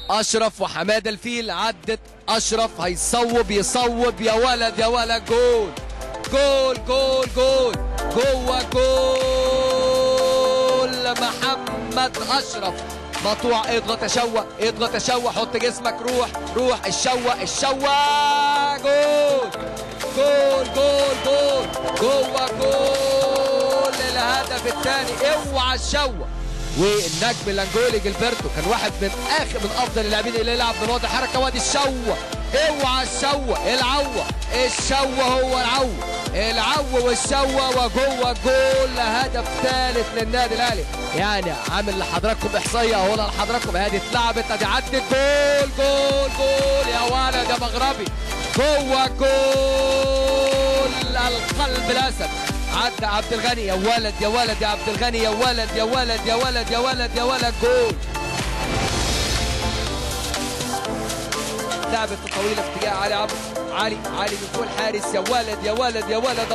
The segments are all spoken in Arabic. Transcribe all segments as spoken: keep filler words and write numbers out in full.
اشرف وحماده الفيل. عدت اشرف هيصوب يصوب يا ولد يا ولد. جول جول جول جول جوه جول محمد اشرف. مقطوع اضغط يا شوه اضغط يا شوه حط جسمك روح روح الشوه الشوه. جول جول جول جول جوه جول الهدف الثاني. اوعى الشوه. والنجم الانجولي جilberto كان واحد من اخر من افضل اللاعبين اللي يلعب من وادي الحركه. وادي الشوه اوعى الشوه العوه الشوه هو العوه العوه والشوه وجوه جول هدف ثالث للنادي الاهلي. يعني عامل لحضراتكم احصائيه اهو لحضراتكم. ادي اتلعبت ادي عدت جول جول جول يا ولد يا مغربي. جوه جول القلب الاسد. عدى عبد الغني يا ولد يا ولد يا عبد الغني يا ولد يا ولد يا ولد يا ولد يا ولد. جول. لعبة طويلة في اتجاه علي عمرو. علي علي من فوق الحارس يا ولد يا ولد يا ولد.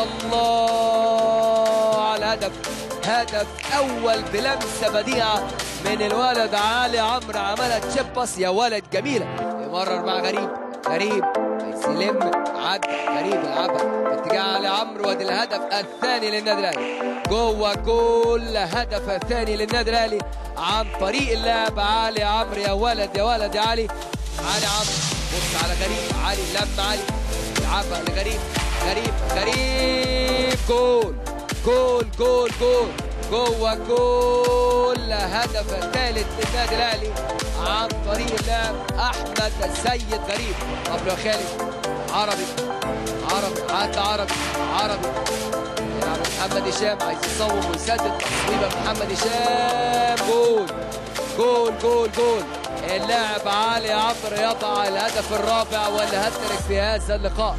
الله على الهدف. هدف أول بلمسة بديعة من الولد علي عمرو. عملها تشيب باس يا ولد جميلة. يمرر مع غريب غريب يلم عدى غريب يلعبها في اتجاه علي عمرو. وادي الهدف الثاني للنادي الاهلي. جوه جول هدف الثاني للنادي الاهلي عن طريق اللاعب علي عمرو يا ولد يا ولد يا علي. علي عمرو بص على غريب. علي لم علي يلعبها لغريب غريب غريب. جول جول جول جول جوه جول هدف الثالث للنادي الاهلي عن طريق اللاعب احمد السيد غريب. ابو خالد عربي عربي عدى عربي عربي يلعب محمد هشام عايز يصوب ويسدد تصويبه محمد هشام. جول جول جول جول. اللاعب علي عمرو يضع الهدف الرابع والهاتريك في هذا اللقاء.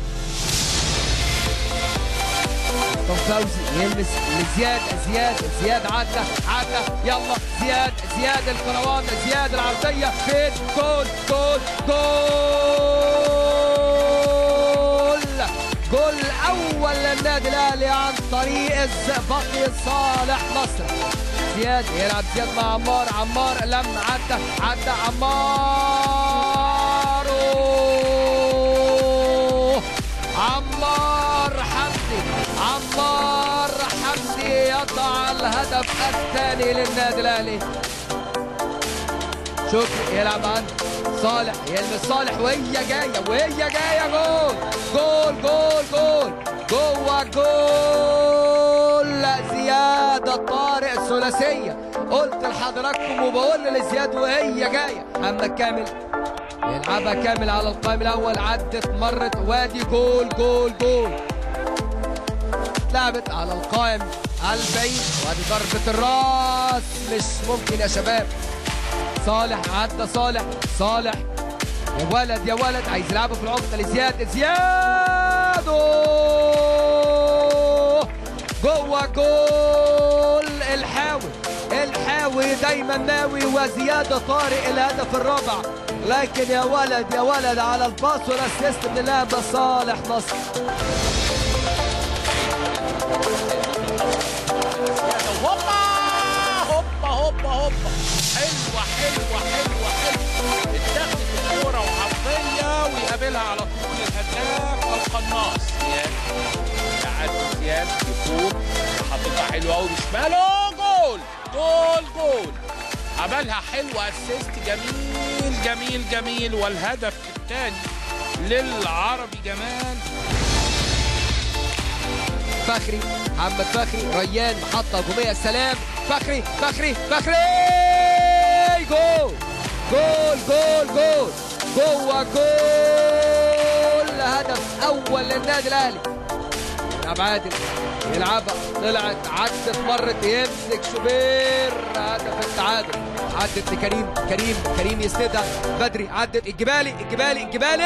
طب فوزي يلمس لزياد زياد زياد عدى عدى يلا زياد زياد الكروان زياد العرضيه فين. جول جول جول جول اول للنادي الاهلي عن طريق الزئبقي صالح نصر. زياد يلعب زياد مع عمار. عمار لم عدى عدى عمار. عمار حمدي عمار حمدي يضع الهدف الثاني للنادي الاهلي. شكري يلعب عند صالح يلمس صالح وهي جايه وهي جايه. جول جول جول جول جوه جول زياد طارق ثلاثيه. قلت لحضراتكم وبقول لزياد وهي جايه. محمد كامل يلعبها كامل على القائم الاول. عدت مرت وادي جول جول جول. لعبت على القائم البعيد وادي ضربه الراس مش ممكن يا شباب. صالح عدى صالح صالح يا ولد يا ولد عايز يلعبها في العمق لزياد. زياد جوه جول الحاوي الحاوي دايما ناوي. وزياد طارق الهدف الرابع. لكن يا ولد يا ولد على الباص والاسيست من اللاعب صالح نصر. هوبا هوبا هوبا هوبا حلوه حلوه حلوه حلوه. اتاخدت الكوره وعرضيه ويقابلها على طول الهداف القناص زياد. يعدي زياد يفوق وحاططها حلوه قوي بشماله. جول جول جول. عملها حلوه اسيست جميل جميل جميل. والهدف الثاني للعربي جمال. فخري محمد فخري ريان محطه هجوميه. سلام فخري فخري فخري. جول جول جول جول جوه جول هدف اول للنادي الاهلي. يلعب عادل يلعبها طلعت عدت مرت يمسك شوبير هدف التعادل. عدت لكريم كريم كريم يسندها بدري. عدت الجبالي الجبالي الجبالي.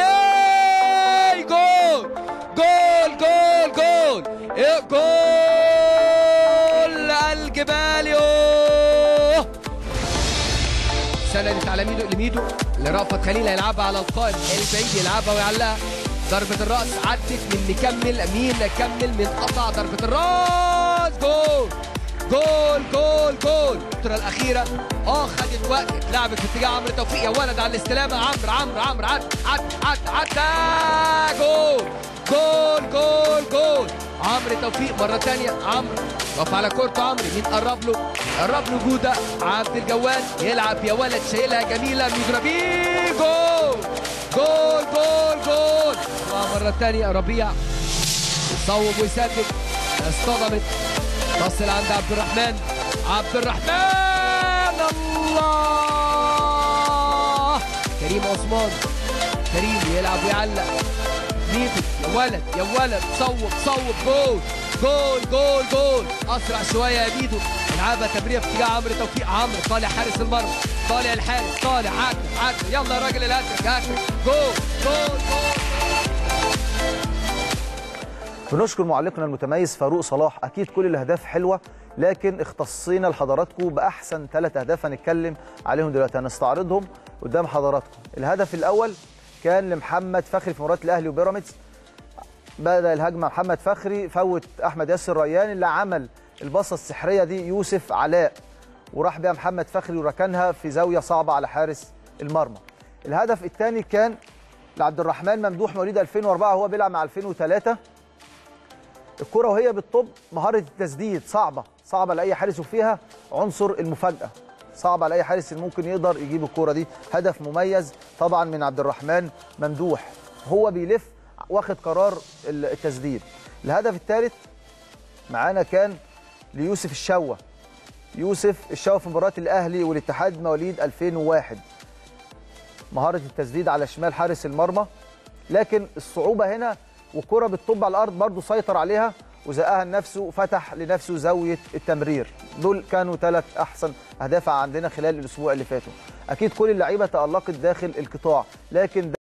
جول جول جول جول جول الجبالي. سندت على ميدو لميدو لرأفت خليل هيلعبها على القائم البعيد يلعبها ويعلقها. ضربة الرأس عدت من نكمل مين كمل من قطع ضربة الرأس. جول جول جول جول. الفترة الأخيرة اه خدت وقت، اتلعبت في اتجاه عمرو توفيق، يا ولد على الاستلامة، عمرو عمرو عمرو عد عد عد عد جول جول جول جول. عمرو توفيق مرة تانية، عمرو وقف على كورته، عمرو مين قرب له؟ قرب له جودة، عبد الجواد يلعب يا ولد، شايلها جميلة من ربيع، جول جول جول جول. مرة تانية ربيع يصوب ويسدد، اصطدمت، تصل عند عبد الرحمن، عبد الرحمن الله، كريم عثمان، كريم يلعب ويعلق، ميدو يا ولد يا ولد، صوب صوب، جول جول جول جول. اسرع شويه يا ميدو، يلعبها تمريره في اتجاه عمرو توفيق، عمرو طالع حارس المرمى، طالع الحارس، طالع عدل عدل، يلا يا راجل الهاتريك هاتريك، جول جول جول. بنشكر معلقنا المتميز فاروق صلاح. اكيد كل الاهداف حلوه، لكن اختصينا لحضراتكم باحسن ثلاث اهداف هنتكلم عليهم دلوقتي، هنستعرضهم قدام حضراتكم. الهدف الاول كان لمحمد فخري في مباراه الاهلي وبيراميدز. بدا الهجمه محمد فخري، فوت احمد ياسر ريان، اللي عمل الباصه السحريه دي يوسف علاء، وراح بيها محمد فخري وركنها في زاويه صعبه على حارس المرمى. الهدف الثاني كان لعبد الرحمن ممدوح مواليد ألفين وأربعة، هو بيلعب مع ألفين وثلاثة. الكرة وهي بالطب، مهارة التسديد صعبة صعبة لأي حارس، وفيها عنصر المفاجأة، صعبة لأي حارس اللي ممكن يقدر يجيب الكرة دي. هدف مميز طبعا من عبد الرحمن ممدوح، هو بيلف واخد قرار التسديد. الهدف الثالث معانا كان ليوسف الشوة، يوسف الشوة في مباراة الأهلي والاتحاد مواليد ألفين وواحد، مهارة التسديد على شمال حارس المرمى، لكن الصعوبة هنا والكرة بالطب على الارض برضه سيطر عليها وزقها لنفسه وفتح لنفسه زاويه التمرير. دول كانوا ثلاث احسن اهداف عندنا خلال الاسبوع اللي فاتوا. اكيد كل اللعيبه تالقت داخل القطاع، لكن